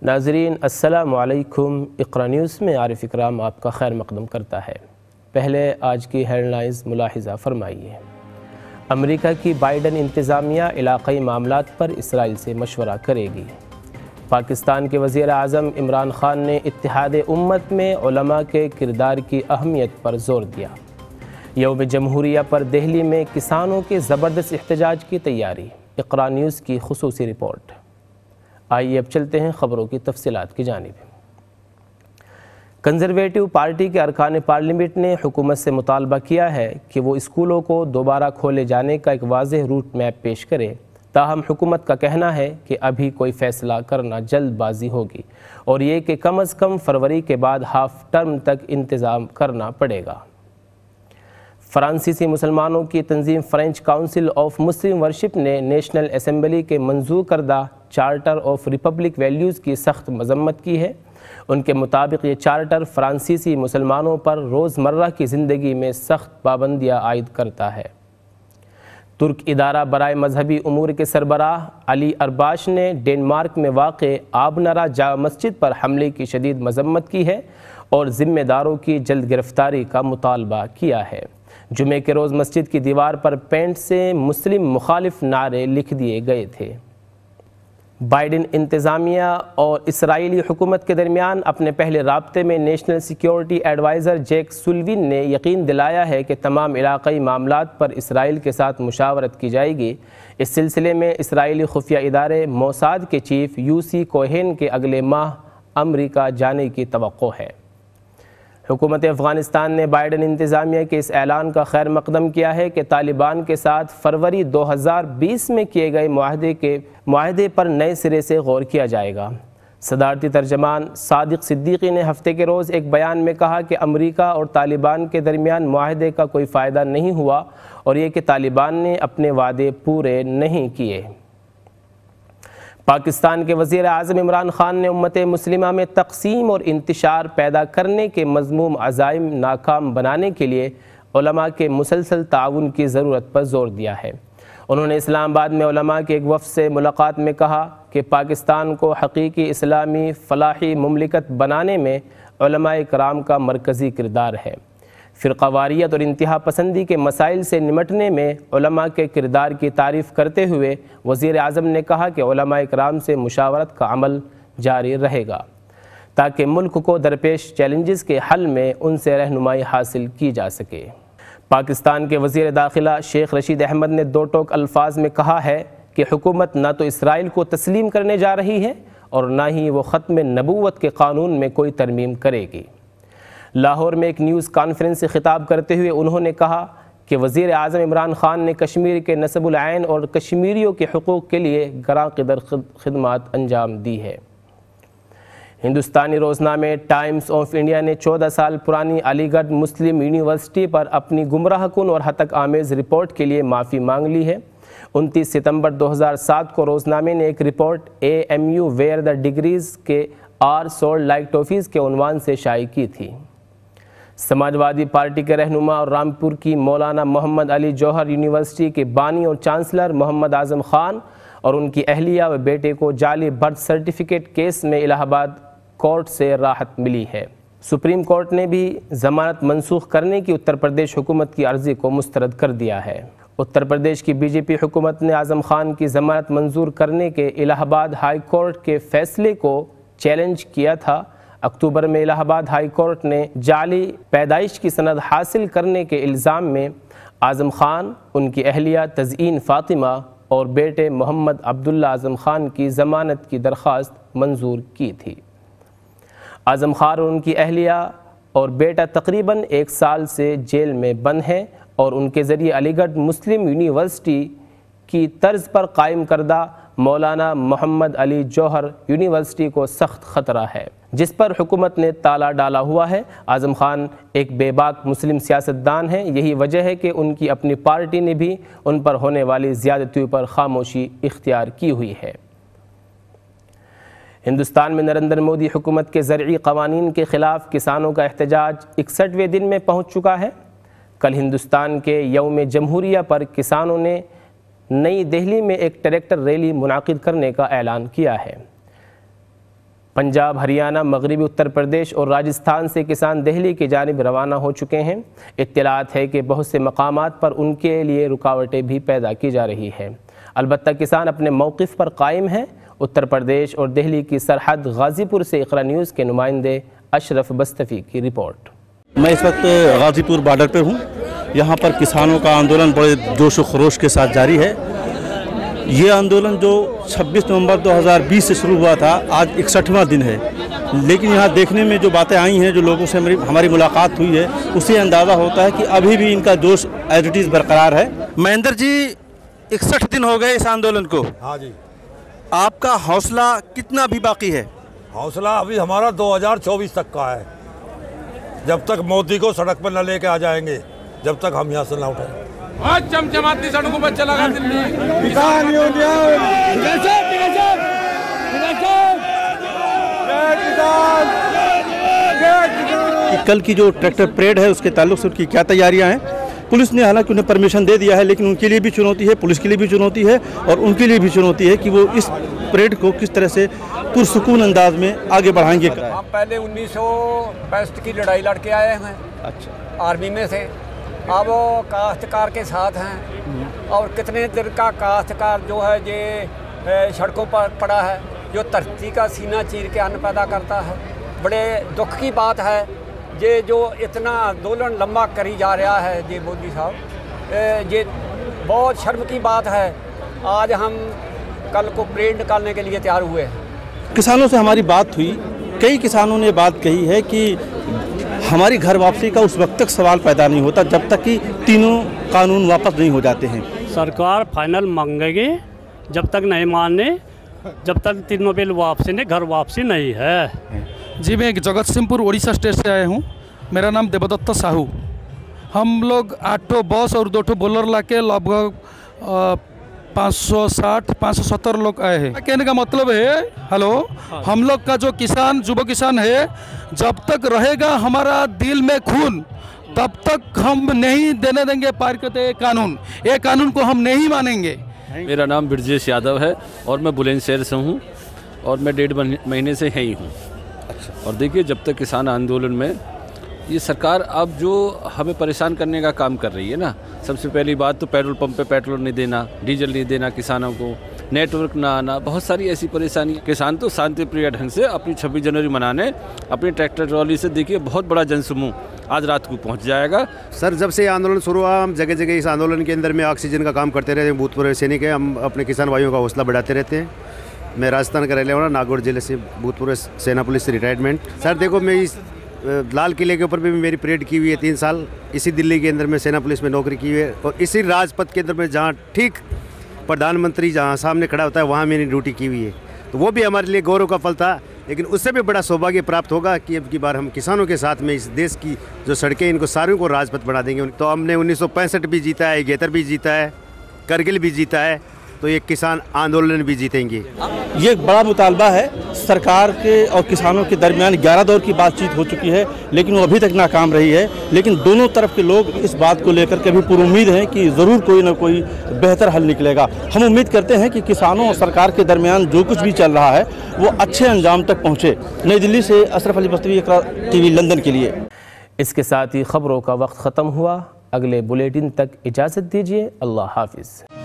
ناظرین السلام علیکم۔ اقرا نیوز میں عارف اکرام آپ کا خیر مقدم کرتا ہے۔ پہلے آج کی ہیڈ لائنز ملاحظہ فرمائیے۔ امریکہ کی بائیڈن انتظامیہ علاقائی معاملات پر اسرائیل سے مشورہ کرے گی۔ پاکستان کے وزیر اعظم عمران خان نے اتحاد امت میں علماء کے کردار کی اہمیت پر زور دیا۔ یوم جمہوریہ پر دہلی میں کسانوں کے زبردست احتجاج کی تیاری۔ اقرا نیوز کی خصوصی رپورٹ۔ آئیے اب چلتے ہیں خبروں کی تفصیلات کی جانب۔ کنزرویٹو پارٹی کے ارکان پارلیمنٹ نے حکومت سے مطالبہ کیا ہے کہ وہ اسکولوں کو دوبارہ کھولے جانے کا ایک واضح روٹ میپ پیش کرے، تاہم حکومت کا کہنا ہے کہ ابھی کوئی فیصلہ کرنا جلد بازی ہوگی اور یہ کہ کم از کم فروری کے بعد ہاف ٹرم تک انتظام کرنا پڑے گا۔ فرانسیسی مسلمانوں کی تنظیم French council of Muslim worship نے نیشنل اسمبلی کے منظور کردہ چارٹر آف ریپبلک ویلیوز کی سخت مذمت کی ہے۔ ان کے مطابق یہ چارٹر فرانسیسی مسلمانوں پر روزمرہ کی زندگی میں سخت پابندیاں عائد کرتا ہے۔ ترک ادارہ برائے مذہبی امور کے سربراہ علی ارباش نے ڈنمارک میں واقع آبنرا جامع مسجد پر حملے کی شدید مذمت کی ہے اور ذمہ داروں کی جلد گرفتاری کا مطالبہ کیا ہے۔ جمعے کے روز مسجد کی دیوار پر پینٹ سے مسلم مخالف نعرے لکھ دیے گئے تھے۔ بائیڈن انتظامیہ اور اسرائیلی حکومت کے درمیان اپنے پہلے رابطے میں national security adviser Jake Sullivan نے یقین دلایا ہے کہ تمام علاقائی معاملات پر اسرائیل کے ساتھ مشاورت کی جائے گی۔ اس سلسلے میں اسرائیلی خفیہ ادارے موساد کے چیف یوسی کوہین کے اگلے ماہ امریکہ جانے کی توقع ہے۔ حکومت افغانستان نے بائیڈن انتظامیہ کے اس اعلان کا خیر مقدم کیا ہے کہ طالبان کے ساتھ فروری 2020 میں کیے گئے معاہدے پر نئے سرے سے غور کیا جائے گا۔ صدارتی ترجمان صادق صدیقی نے ہفتے کے روز ایک بیان میں کہا کہ امریکہ اور طالبان کے درمیان معاہدے کا کوئی فائدہ نہیں ہوا اور یہ کہ طالبان نے اپنے وعدے پورے نہیں کیے۔ پاکستان کے وزیر اعظم عمران خان نے امت مسلمہ میں تقسیم اور انتشار پیدا کرنے کے مذموم عزائم ناکام بنانے کے لیے علماء کے مسلسل تعاون کی ضرورت پر زور دیا ہے۔ انہوں نے اسلام آباد میں علماء کے ایک وفد سے ملاقات میں کہا کہ پاکستان کو حقیقی اسلامی فلاحی مملکت بنانے میں علماء کرام کا مرکزی کردار ہے۔ فرقہ واریت اور انتہا پسندی کے مسائل سے نمٹنے میں علماء کے کردار کی تعریف کرتے ہوئے وزیر اعظم نے کہا کہ علماء کرام سے مشاورت کا عمل جاری رہے گا تاکہ ملک کو درپیش چیلنجز کے حل میں ان سے رہنمائی حاصل کی جا سکے۔ پاکستان کے وزیر داخلہ شیخ رشید احمد نے دو ٹوک الفاظ میں کہا ہے کہ حکومت نہ تو اسرائیل کو تسلیم کرنے جا رہی ہے اور نہ ہی وہ ختم نبوت کے قانون میں کوئی ترمیم کرے گی۔ لاہور میں ایک نیوز کانفرنس سے خطاب کرتے ہوئے انہوں نے کہا کہ وزیر اعظم عمران خان نے کشمیر کے نصب العین اور کشمیریوں کے حقوق کے لیے گراں قدر خدمات انجام دی ہے۔ ہندوستانی روزنامے ٹائمز آف انڈیا نے 14 سال پرانی علی گڑھ مسلم یونیورسٹی پر اپنی گمراہ کن اور ہتک آمیز رپورٹ کے لیے معافی مانگ لی ہے۔ 29 ستمبر 2007 کو روزنامے نے ایک report AMU where the degrees کے آر سولڈ لائک ٹافیز کے عنوان سے شائع کی تھی۔ سماجوادی پارٹی کے رہنما اور رامپور کی مولانا محمد علی جوہر یونیورسٹی کے بانی اور چانسلر محمد اعظم خان اور ان کی اہلیہ و بیٹے کو جعلی برتھ سرٹیفکیٹ کیس میں الہ آباد کورٹ سے راحت ملی ہے۔ سپریم کورٹ نے بھی ضمانت منسوخ کرنے کی اتر پردیش حکومت کی عرضی کو مسترد کر دیا ہے۔ اتر پردیش کی BJP حکومت نے اعظم خان کی ضمانت منظور کرنے کے الہ آباد ہائی کورٹ کے فیصلے کو چیلنج کیا تھا۔ اکتوبر میں الہ آباد ہائی کورٹ نے جعلی پیدائش کی سند حاصل کرنے کے الزام میں اعظم خان، ان کی اہلیہ تزئین فاطمہ اور بیٹے محمد عبداللہ اعظم خان کی ضمانت کی درخواست منظور کی تھی۔ اعظم خان اور ان کی اہلیہ اور بیٹا تقریباً 1 سال سے جیل میں بند ہیں اور ان کے ذریعے علی گڑھ مسلم یونیورسٹی کی طرز پر قائم کردہ مولانا محمد علی جوہر یونیورسٹی کو سخت خطرہ ہے، جس پر حکومت نے تالا ڈالا ہوا ہے۔ اعظم خان ایک بے باک مسلم سیاستدان ہیں، یہی وجہ ہے کہ ان کی اپنی پارٹی نے بھی ان پر ہونے والی زیادتیوں پر خاموشی اختیار کی ہوئی ہے۔ ہندوستان میں نریندر مودی حکومت کے زرعی قوانین کے خلاف کسانوں کا احتجاج 61ویں دن میں پہنچ چکا ہے۔ کل ہندوستان کے یوم جمہوریہ پر کسانوں نے نئی دہلی میں ایک ٹریکٹر ریلی منعقد کرنے کا اعلان کیا ہے۔ پنجاب، ہریانہ، مغربی اتر پردیش اور راجستھان سے کسان دہلی کی جانب روانہ ہو چکے ہیں۔ اطلاعات ہے کہ بہت سے مقامات پر ان کے لیے رکاوٹیں بھی پیدا کی جا رہی ہیں، البتہ کسان اپنے موقف پر قائم ہیں۔ اتر پردیش اور دہلی کی سرحد غازی پور سے اقرا نیوز کے نمائندے اشرف بستفی کی رپورٹ۔ میں اس وقت غازی پور بارڈر پر ہوں۔ یہاں پر کسانوں کا آندولن بڑے جوش و خروش کے ساتھ جاری ہے۔ یہ آندولن جو 26 نومبر 2020 سے شروع ہوا تھا، آج 61واں دن ہے، لیکن یہاں دیکھنے میں جو باتیں آئی ہیں، جو لوگوں سے ہماری ملاقات ہوئی ہے، اس سے اندازہ ہوتا ہے کہ ابھی بھی ان کا جوش ایز اٹ از برقرار ہے۔ مہندر جی، 61 دن ہو گئے اس آندولن کو۔ ہاں جی، آپ کا حوصلہ کتنا بھی باقی ہے؟ حوصلہ ابھی ہمارا 2024 تک کا ہے، جب تک مودی کو سڑک پر نہ لے کے آ جائیں گے، جب تک ہم یہاں سے نہ اٹھیں۔ آج چمچماتی سڑکوں پر چلا گیا دلی کسان یونین، کل کی جو ٹریکٹر پریڈ ہے اس کے تعلق سے ان کی کیا تیاریاں ہیں؟ پولیس نے حالانکہ انہیں پرمیشن دے دیا ہے، لیکن ان کے لیے بھی چنوتی ہے، پولیس کے لیے بھی چنوتی ہے اور ان کے لیے بھی چنوتی ہے کہ وہ اس پریڈ کو کس طرح سے پرسکون انداز میں آگے بڑھائیں گے۔ ہم پہلے 1965 کی لڑائی لڑ کے آئے ہیں، آرمی میں سے، اب وہ کاشتکار کے ساتھ ہیں، اور کتنے دیر کا کاشتکار جو ہے یہ سڑکوں پر پڑا ہے، جو دھرتی کا سینہ چیر کے ان پیدا کرتا ہے۔ بڑے دکھ کی بات ہے یہ جو اتنا آندولن لمبا کری جا رہا ہے یہ مودی صاحب، یہ بہت شرم کی بات ہے۔ آج ہم کل کو پریڈ نکالنے کے لیے تیار ہوئے ہیں۔ کسانوں سے ہماری بات ہوئی، کئی کسانوں نے بات کہی ہے کہ ہماری گھر واپسی کا اس وقت تک سوال پیدا نہیں ہوتا جب تک کہ تینوں قانون واپس نہیں ہو جاتے ہیں۔ سرکار فائنل مانگے گی، جب تک نہیں ماننے، جب تک تینوں بل واپسی نہیں، گھر واپسی نہیں ہے۔ جی، میں جگت سنگھ پور اڑیسہ اسٹیٹ سے آیا ہوں، میرا نام دیودت ساہو۔ ہم لوگ 8 بس اور 2 بولر لا کے لگ بھگ 560-570 لوگ آئے ہیں۔ کہنے کا مطلب ہے، ہلو، ہم لوگ کا جو کسان، یووا کسان ہے، جب تک رہے گا ہمارا دل میں خون، تب تک ہم نہیں دینے دیں گے پار کرتے قانون، یہ قانون کو ہم نہیں مانیں گے۔ میرا نام برجیش یادو ہے اور میں بلند شہر سے ہوں اور میں 1.5 مہینے سے ہی ہوں۔ اور دیکھیے، جب تک کسان آندولن میں یہ سرکار اب جو ہمیں پریشان کرنے کا کام کر رہی ہے نا، سب سے پہلی بات تو پیٹرول پمپ پہ پیٹرول نہیں دینا، ڈیزل نہیں دینا کسانوں کو، نیٹ ورک نہ آنا، بہت ساری ایسی پریشانی۔ کسان تو شانتی پریہ ڈھنگ سے اپنی 26 جنوری منانے اپنی ٹریکٹر ٹرالی سے، دیکھیے بہت بڑا جن سموہ آج رات کو پہنچ جائے گا۔ سر، جب سے یہ آندولن شروع ہوا، ہم جگہ جگہ اس آندولن کے اندر میں آکسیجن کا کام کرتے رہتے ہیں، بھوت پورے سینک ہے، ہم اپنے کسان بھائیوں کا حوصلہ بڑھاتے رہتے ہیں۔ میں راجستھان کا رہنے والا، ناگور ضلع سے، بھوت پورے سینا پولیس سے ریٹائرمنٹ۔ سر دیکھو، میں اس لال قلعے کے اوپر بھی میری پریڈ کی ہوئی ہے 3 سال، اسی دلی کے اندر میں سینا پولیس میں نوکری کی ہوئی ہے، اور اسی راج پتھ کے اندر میں جہاں ٹھیک پردھان منتری جہاں سامنے کھڑا ہوتا ہے وہاں میری ڈیوٹی کی ہوئی ہے، تو وہ بھی ہمارے لیے گورو کا پھل تھا۔ لیکن اس سے بھی بڑا سوبھاگیہ پراپت ہوگا کہ اب کی بار ہم کسانوں کے ساتھ میں اس دیش کی جو سڑکیں ان کو ساروں کو راج پتھ بنا دیں گے۔ تو ہم نے 1965 بھی جیتا ہے، 71 بھی جیتا ہے، کرگل بھی جیتا ہے، تو یہ کسان آندولن بھی جیتیں گے۔ یہ ایک بڑا مطالبہ ہے، سرکار کے اور کسانوں کے درمیان 11 دور کی بات چیت ہو چکی ہے، لیکن وہ ابھی تک ناکام رہی ہے۔ لیکن دونوں طرف کے لوگ اس بات کو لے کر کے بھی پر امید ہیں کہ ضرور کوئی نہ کوئی بہتر حل نکلے گا۔ ہم امید کرتے ہیں کہ کسانوں اور سرکار کے درمیان جو کچھ بھی چل رہا ہے وہ اچھے انجام تک پہنچے۔ نئی دلی سے اشرف علی بستوی، اقرا ٹی وی لندن کے لیے۔ اس کے ساتھ ہی خبروں کا وقت ختم ہوا۔ اگلے بلیٹن تک اجازت دیجیے۔ اللہ حافظ۔